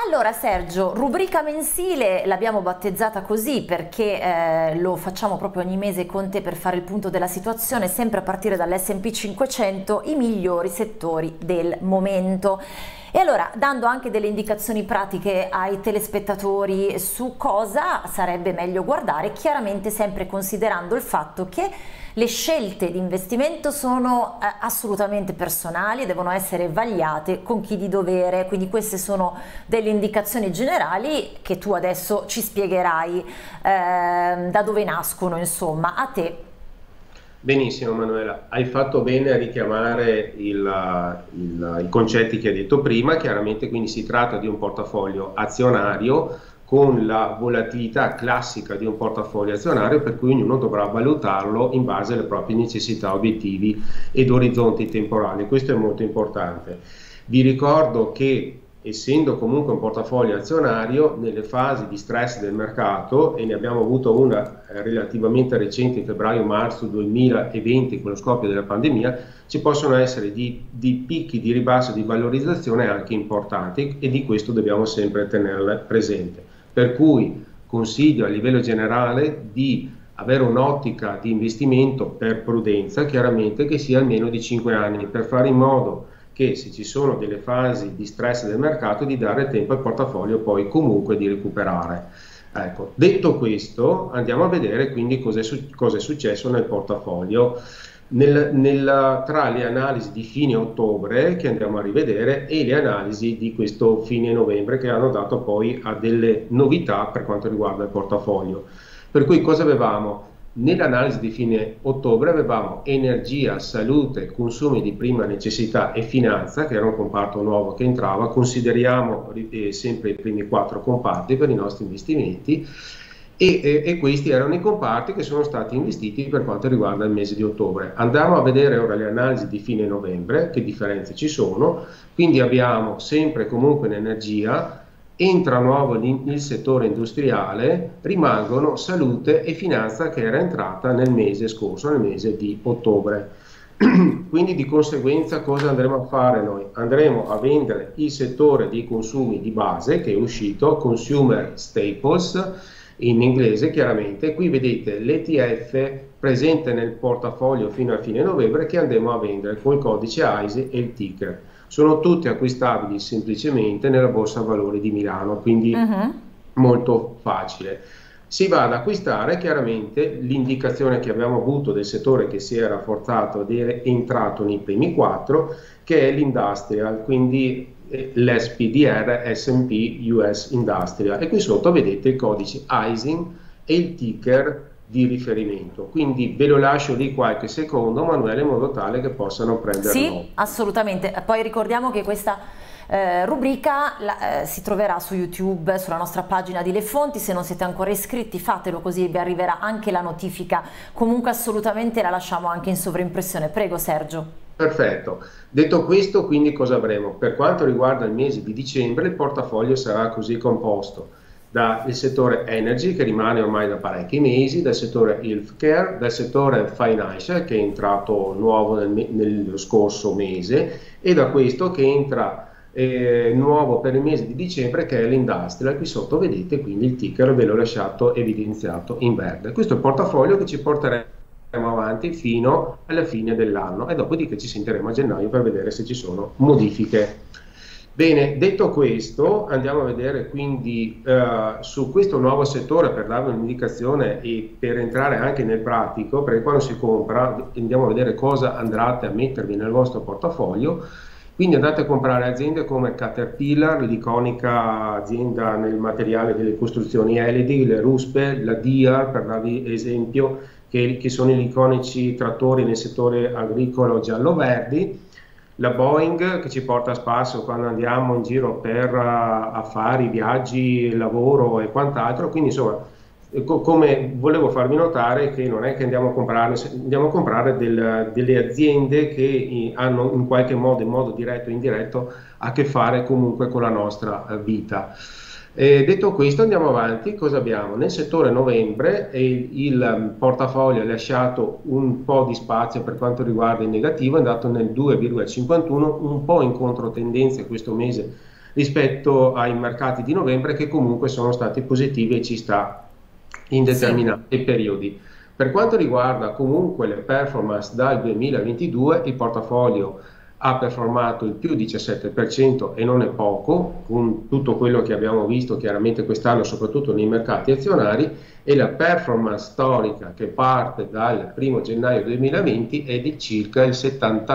Allora Sergio, rubrica mensile l'abbiamo battezzata così perché lo facciamo proprio ogni mese con te per fare il punto della situazione, sempre a partire dall'S&P 500, i migliori settori del momento. E allora, dando anche delle indicazioni pratiche ai telespettatori su cosa sarebbe meglio guardare, chiaramente sempre considerando il fatto che le scelte di investimento sono assolutamente personali e devono essere vagliate con chi di dovere, quindi queste sono delle indicazioni generali che tu adesso ci spiegherai da dove nascono, insomma, a te. Benissimo Manuela, hai fatto bene a richiamare i concetti che hai detto prima. Chiaramente quindi si tratta di un portafoglio azionario con la volatilità classica di un portafoglio azionario, per cui ognuno dovrà valutarlo in base alle proprie necessità, obiettivi ed orizzonti temporali. Questo è molto importante. Vi ricordo che, essendo comunque un portafoglio azionario, nelle fasi di stress del mercato, e ne abbiamo avuto una relativamente recente in febbraio-marzo 2020 con lo scoppio della pandemia, ci possono essere di picchi di ribasso di valorizzazione anche importanti, e di questo dobbiamo sempre tenerle presente. Per cui consiglio a livello generale di avere un'ottica di investimento per prudenza, chiaramente che sia almeno di 5 anni, per fare in modo che, se ci sono delle fasi di stress del mercato, di dare tempo al portafoglio poi comunque di recuperare. Ecco, detto questo, andiamo a vedere quindi cosa è successo nel portafoglio tra le analisi di fine ottobre, che andiamo a rivedere, e le analisi di questo fine novembre, che hanno dato poi a delle novità per quanto riguarda il portafoglio. Per cui cosa avevamo? Nell'analisi di fine ottobre avevamo energia, salute, consumi di prima necessità e finanza, che era un comparto nuovo che entrava. Consideriamo sempre i primi 4 comparti per i nostri investimenti, e questi erano i comparti che sono stati investiti per quanto riguarda il mese di ottobre. Andiamo a vedere ora le analisi di fine novembre, che differenze ci sono. Quindi abbiamo sempre comunque in energia, entra nuovo il settore industriale, rimangono salute e finanza, che era entrata nel mese scorso, nel mese di ottobre. Quindi di conseguenza cosa andremo a fare noi? Andremo a vendere il settore dei consumi di base, che è uscito, Consumer Staples in inglese chiaramente. Qui vedete l'ETF presente nel portafoglio fino a fine novembre, che andremo a vendere con il codice ISE e il ticker. Sono tutti acquistabili semplicemente nella borsa valori di Milano, quindi molto facile. Si va ad acquistare chiaramente l'indicazione che abbiamo avuto del settore che si è rafforzato ed è entrato nei primi 4, che è l'industrial, quindi l'SPDR S&P US Industrial, e qui sotto vedete il codice ISIN e il ticker di riferimento. Quindi ve lo lascio lì qualche secondo, Manuele, in modo tale che possano prenderlo. Sì, assolutamente. Poi ricordiamo che questa rubrica si troverà su YouTube, sulla nostra pagina di Le Fonti. Se non siete ancora iscritti, fatelo, così vi arriverà anche la notifica. Comunque assolutamente la lasciamo anche in sovraimpressione. Prego Sergio. Perfetto. Detto questo, quindi cosa avremo? Per quanto riguarda il mese di dicembre, il portafoglio sarà così composto dal settore energy, che rimane ormai da parecchi mesi, dal settore healthcare, dal settore financial, che è entrato nuovo nello scorso mese, e da questo che entra nuovo per il mese di dicembre, che è l'industrial. Qui sotto vedete quindi il ticker, ve l'ho lasciato evidenziato in verde. Questo è il portafoglio che ci porteremo avanti fino alla fine dell'anno, e dopodiché ci sentiremo a gennaio per vedere se ci sono modifiche. Bene, detto questo, andiamo a vedere quindi su questo nuovo settore, per darvi un'indicazione e per entrare anche nel pratico, perché quando si compra andiamo a vedere cosa andrete a mettervi nel vostro portafoglio. Quindi andate a comprare aziende come Caterpillar, l'iconica azienda nel materiale delle costruzioni LED, le Ruspe, la Dia, per darvi esempio, che sono gli iconici trattori nel settore agricolo giallo-verdi. La Boeing, che ci porta a spasso quando andiamo in giro per affari, viaggi, lavoro e quant'altro. Quindi insomma, come volevo farvi notare, che non è che andiamo a comprare delle aziende che hanno in qualche modo, in modo diretto o indiretto, a che fare comunque con la nostra vita. Detto questo, andiamo avanti. Cosa abbiamo? Nel settore novembre il portafoglio ha lasciato un po' di spazio per quanto riguarda il negativo, è andato nel 2,51, un po' in controtendenza questo mese rispetto ai mercati di novembre che comunque sono stati positivi e ci sta in Sì, determinati periodi. Per quanto riguarda comunque le performance dal 2022, il portafoglio ha performato il più 17% e non è poco, con tutto quello che abbiamo visto chiaramente quest'anno, soprattutto nei mercati azionari, e la performance storica che parte dal 1 gennaio 2020 è di circa il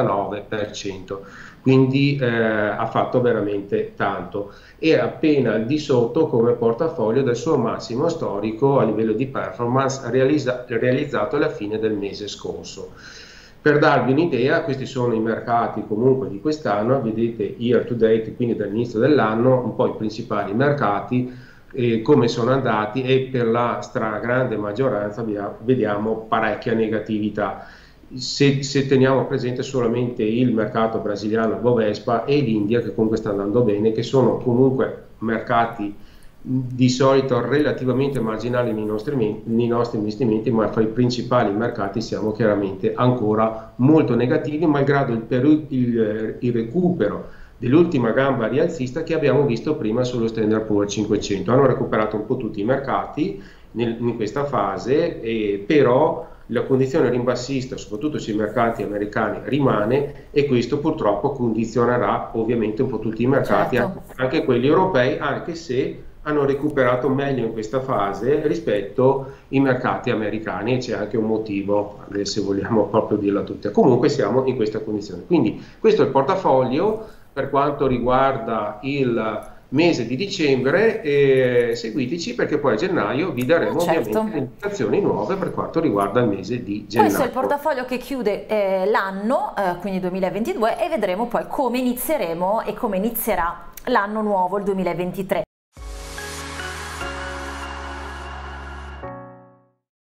79%, quindi ha fatto veramente tanto. È appena al di sotto come portafoglio del suo massimo storico a livello di performance realizzato alla fine del mese scorso. Per darvi un'idea, questi sono i mercati comunque di quest'anno, vedete year to date, quindi dall'inizio dell'anno, un po' i principali mercati, come sono andati, e per la stragrande maggioranza vediamo parecchia negatività. Se teniamo presente solamente il mercato brasiliano Bovespa e l'India, che comunque sta andando bene, che sono comunque mercati di solito relativamente marginali nei nostri investimenti, ma fra i principali mercati siamo chiaramente ancora molto negativi, malgrado il recupero dell'ultima gamba rialzista che abbiamo visto prima sullo Standard Poor's 500. Hanno recuperato un po' tutti i mercati in questa fase, però la condizione rimbassista, soprattutto sui mercati americani, rimane, e questo purtroppo condizionerà ovviamente un po' tutti i mercati, certo. anche quelli europei, anche se hanno recuperato meglio in questa fase rispetto ai mercati americani, e c'è anche un motivo, se vogliamo proprio dirla tutta. Comunque siamo in questa condizione. Quindi questo è il portafoglio per quanto riguarda il mese di dicembre. Seguiteci, perché poi a gennaio vi daremo ovviamente Certo. le indicazioni nuove per quanto riguarda il mese di Questo è il gennaio. portafoglio che chiude l'anno, quindi 2022, e vedremo poi come inizieremo e come inizierà l'anno nuovo, il 2023.